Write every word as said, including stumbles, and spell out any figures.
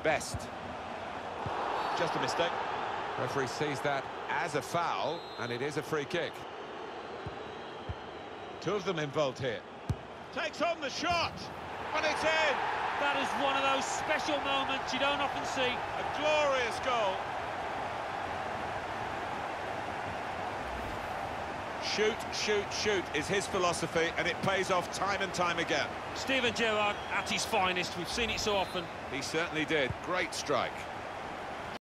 best. Just a mistake. Referee sees that as a foul, and it is a free kick. Two of them involved here. Takes on the shot, and it's in. That is one of those special moments you don't often see. A glorious goal. Shoot, shoot, shoot is his philosophy, and it pays off time and time again. Steven Gerrard at his finest. We've seen it so often. He certainly did. Great strike.